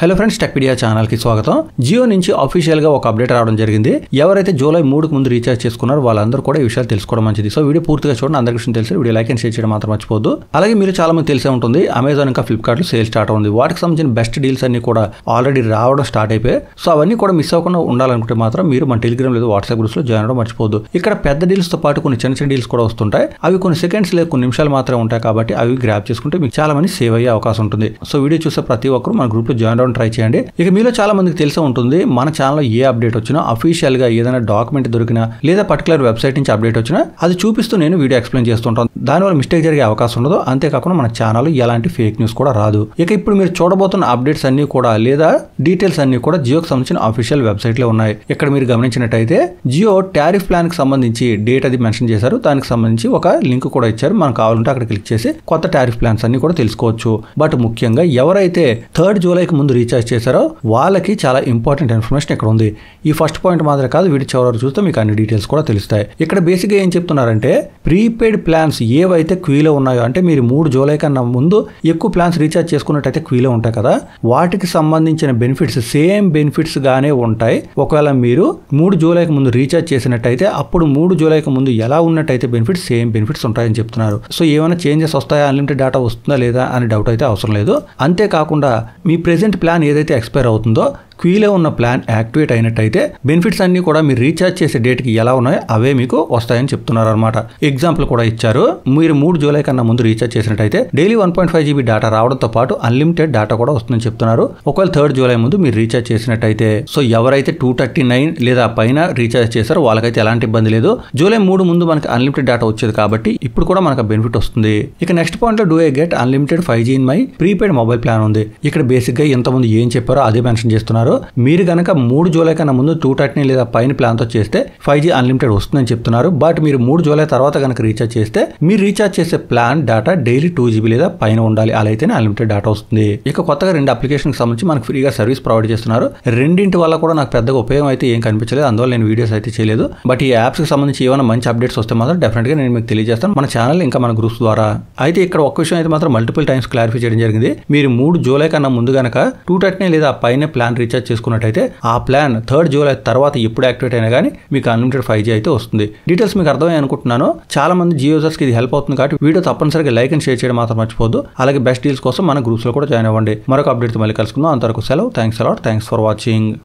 Hello friends, Techpedia channel కి స్వాగతం. జియో నుంచి అఫీషియల్ గా ఒక అప్డేట్ రావడం జరిగింది. ఎవరైతే జూలై 3కి ముందు రీఛార్జ్ చేసుకున్నారో వాళ్ళందరూ కూడా ఈ విషయాలు తెలుసుకోవడం మంచిది. సో వీడియో పూర్తిగా చూడండి, అందరికీ విషయం తెలిసి వీడియో లైక్ అండ్ షేర్ చేయడం మాత్రం మర్చిపోద్దు. అలాగే మీరు చాలా మంది తెలిసే ఉంటుంది, అమెజాన్ ఇంకా ఫ్లిప్కార్ట్ లో సేల్ స్టార్ట్ అవుతుంది. వాటికి సంబంధించిన బెస్ట్ డీల్స్ అన్ని కూడా ఆల్రెడీ రావడం స్టార్ట్ అయిపోయాయి. సో అవన్నీ కూడా మిస్ అవ్వకుండా ఉండాలనుకుంటే మాత్రం మీరు మన టెలిగ్రామ్ లేదా వాట్సాప్ గ్రూప్స్ లో జాయిన్ అవ్వడం మర్చిపోద్దు. ఇక్కడ పెద్ద డీల్స్ తో పాటు కొన్ని చిన్న చిన్న డీల్స్ కూడా వస్తుంటాయి. అవి కొన్ని సెకండ్స్ లేదా కొన్ని నిమిషాలు మాత్రమే ఉంటాయి కాబట్టి అవి గ్రాప్ చేసుకుంటే మీకు చాలా మంది సేవ్ అయ్యే అవకాశం ఉంటుంది. సో వీడియో చూసే ప్రతి ఒక్కరు మన గ్రూప్ లో జాయిన్ అవ్వడం ట్రై చేయండి. ఇక మీలో చాలా మందికి తెలిసే ఉంటుంది, మన ఛానల్లో ఏ అప్డేట్ వచ్చినా అఫీషియల్ గా ఏదైనా డాక్యుమెంట్ దొరికినా లేదా పర్టికులర్ వెబ్సైట్ నుంచి అప్డేట్ వచ్చినా అది చూపిస్తూ నేను వీడియో ఎక్స్ప్లెయిన్ చేస్తుంటాను. దానివల్ల మిస్టేక్ జరిగే అవకాశం ఉండదు. అంతేకాకుండా మన ఛానల్ ఎలాంటి ఫేక్ న్యూస్ కూడా రాదు. ఇక ఇప్పుడు మీరు చూడబోతున్న అప్డేట్స్ అన్ని కూడా లేదా డీటెయిల్స్ అన్ని కూడా జియోకి సంబంధించిన అఫీషియల్ వెబ్సైట్ లో ఉన్నాయి. ఇక్కడ మీరు గమనించినట్టయితే జియో టారిఫ్ ప్లాన్ కి సంబంధించి డేట్ అది మెన్షన్ చేశారు. దానికి సంబంధించి ఒక లింక్ కూడా ఇచ్చారు. మనం కావాలంటే అక్కడ క్లిక్ చేసి కొత్త టారిఫ్ ప్లాన్స్ అన్ని కూడా తెలుసుకోవచ్చు. బట్ ముఖ్యంగా ఎవరైతే 3rd జూలైకి ముందు రీఛార్జ్ చేశారో వాళ్ళకి చాలా ఇంపార్టెంట్ ఇన్ఫర్మేషన్ ఇక్కడ ఉంది. ఈ ఫస్ట్ పాయింట్ మాత్రమే కాదు, వీడి చివరి చూస్తే మీకు అన్ని డీటెయిల్స్ కూడా తెలుస్తాయి. ఇక్కడ బేసిక్గా ఏం చెప్తున్నారంటే, ప్రీపెయిడ్ ప్లాన్స్ ఏవైతే క్యూలో ఉన్నాయో, అంటే మీరు 3 జూలై కన్నా ముందు ఎక్కువ ప్లాన్స్ రీఛార్జ్ చేసుకున్నట్టయితే క్యూలో ఉంటాయి కదా, వాటికి సంబంధించిన బెనిఫిట్స్ సేమ్ బెనిఫిట్స్ గానే ఉంటాయి. ఒకవేళ మీరు 3 జూలైకి ముందు రీఛార్జ్ చేసినట్టయితే అప్పుడు 3 జూలైకి ముందు ఎలా ఉన్నట్టయితే బెనిఫిట్స్ సేమ్ బెనిఫిట్స్ ఉంటాయని చెప్తున్నారు. సో ఏమైనా చేంజెస్ వస్తాయా, అన్లిమిటెడ్ డేటా వస్తుందా లేదా అని డౌట్ అయితే అవసరం లేదు. అంతేకాకుండా మీ ప్రెజెంట్ ప్లాన్ ఏదైతే ఎక్స్పైర్ అవుతుందో క్యూలో ఉన్న ప్లాన్ యాక్టివేట్ అయినట్టయితే బెనిఫిట్స్ అన్ని కూడా మీరు రీఛార్జ్ చేసే డేట్కి ఎలా ఉన్నాయో అవే మీకు వస్తాయని చెప్తున్నారు అనమాట. ఎగ్జాంపుల్ కూడా ఇచ్చారు. మీరు 3 జూలై కన్నా ముందు రీఛార్జ్ చేసినట్టయితే డైలీ 1.5 GB డేటా రావడంతో పాటు అన్లిమిటెడ్ డేటా కూడా వస్తుందని చెప్తున్నారు. ఒకవేళ 3rd జూలై ముందు మీరు రీఛార్జ్ చేసినట్టయితే, సో ఎవరైతే 239 లేదా పైన రీఛార్జ్ చేశారో వాళ్ళకైతే ఎలాంటి ఇబ్బంది లేదు. జూలై 3 ముందు మనకి అన్లిమిటెడ్ డేటా వచ్చేది కాబట్టి ఇప్పుడు కూడా మనకు బెనిఫిట్ వస్తుంది. ఇక నెక్స్ట్ పాయింట్ లో do I get unlimited 5G in my prepaid mobile plan ఉంది. ఇక్కడ బేసిక్ గా ఎంతమంది ఏం చెప్పారో అదే మెన్షన్ చేస్తున్నారు. మీరు కనుక 3 జూలై కన్నా ముందు 239 లేదా పైన ప్లాన్ తో చేస్తే 5G అన్లిమిటెడ్ వస్తుందని చెప్తున్నారు. బట్ మీరు 3 జూలై తర్వాత కనుక రీఛార్జ్ చేస్తే మీరు రీఛార్జ్ చేసే ప్లాన్ డేటా డైలీ 2 GB లేదా పైన ఉండాలి. అలా అయితేనే అన్లిమిటెడ్ డేటా వస్తుంది. ఇక కొత్తగా 2 అప్లికేషన్ సంబంధించి మనకు ఫ్రీగా సర్వీస్ ప్రొవైడ్ చేస్తున్నారు. రెండింటి వల్ల కూడా నాకు పెద్దగా ఉపయోగం అయితే ఏం కనిపించలేదు. అందువల్ల నేను వీడియోస్ అయితే చేయలేదు. బట్ ఈ యాప్స్ కి సంబంధించి ఏమైనా మంచి అప్డేట్స్ వస్తే మాత్రం డెఫినెట్ గా నేను మీకు తెలియజేస్తాను మన ఛానల్ ఇంకా మన గ్రూప్స్ ద్వారా. అయితే ఇక్కడ ఒక విషయం అయితే మాత్రం మల్టిపుల్ టైమ్స్ క్లారిఫై చేయడం జరిగింది. మీరు 3 జూలై కన్నా ముందు గనక 239 లేదా పైన ప్లాన్ రీఛార్జ్ చేసుకున్నట్టయితే ఆ ప్లాన్ 3rd జూలై తర్వాత ఎప్పుడు యాక్టివేట్ అయినా కానీ మీకు అన్లిమిటెడ్ 5G అయితే వస్తుంది. డీటెయిల్స్ మీకు అర్థమై అనుకుంటున్నాను. చాలా మంది జియో యూజర్స్ కి ఇది హెల్ప్ అవుతుంది కాబట్టి వీడియో తప్పనిసరిగా లైక్ అండ్ షేర్ చేయడం మాత్రం మర్చిపోద్దు. అలాగే బెస్ట్ డీల్స్ కోసం మన గ్రూప్స్ లో కూడా జాయిన్ అవ్వండి. మరొక అప్డేట్ మళ్ళీ కలుసుకుందాం. అంతవరకు సెలవు. Thanks a lot. Thanks for watching.